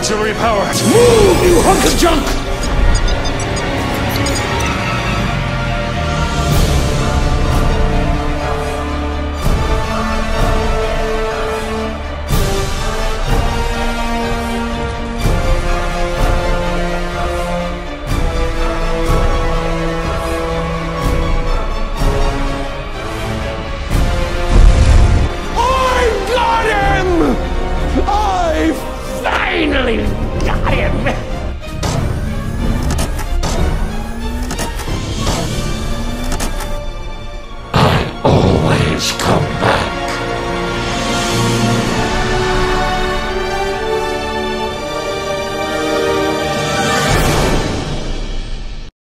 auxiliary power. Move, you hunk of junk! Finally got him! I always come